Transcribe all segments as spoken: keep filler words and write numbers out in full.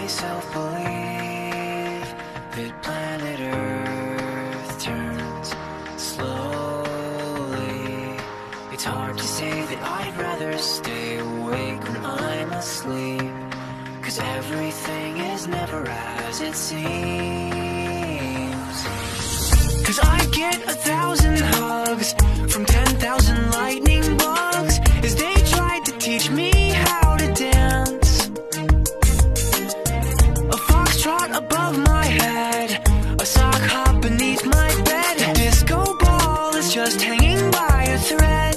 myself believe that planet Earth turns slowly. It's hard to say that I'd rather stay awake when I'm asleep, 'cause everything is never as it seems. 'Cause I get a thousand hugs from ten thousand lightning bugs as they tried to teach me how to dance. A foxtrot above my head, a sock hop beneath my bed. A disco ball is just hanging by a thread.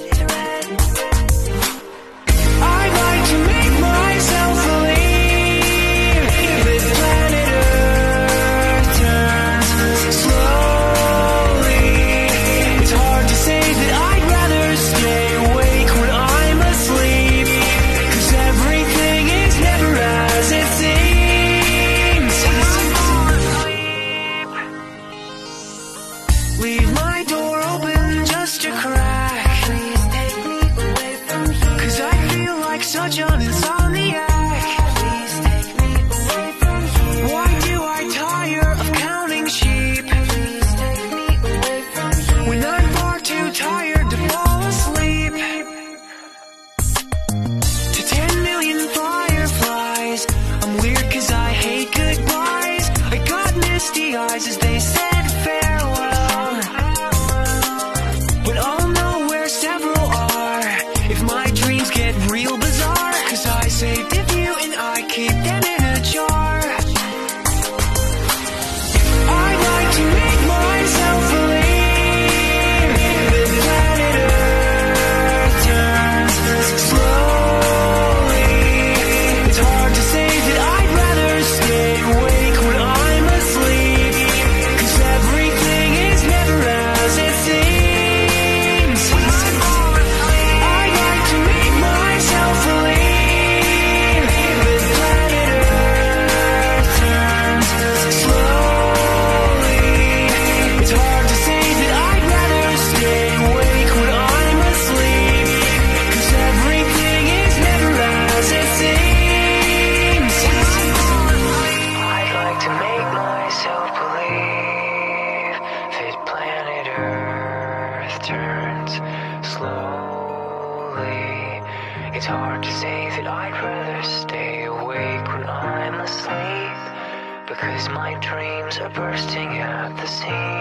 I like to make myself believe that planet Earth turns slowly. It's hard to say that I'd rather stay awake when I'm asleep, 'cause everything is never as it seems. Leave my door open just a crack. Please take me away from here, 'cause I feel like such an insomniac. Please take me away from here. Why do I tire of counting sheep? Please take me away from here, when I'm far too tired to fall asleep. To ten million fireflies, I'm weird 'cause I hate goodbyes. I got misty eyes as they said farewell, but I'll know where several are if my dreams get real bizarre, 'cause I saved a few and I keep them in a jar. I like to make myself believe that planet Earth turns slowly. It's hard to say that I'd rather stay awake when I'm asleep, 'cause everything is never as it seems. I like to make myself believe that planet Earth turns slowly. It's hard to say that I'd rather stay awake when I'm asleep, 'cause everything is never as it seems. I'd like to make myself believe that planet Earth turns slowly. It's hard to say that I'd rather stay awake when I'm asleep, because my dreams are bursting at the seams.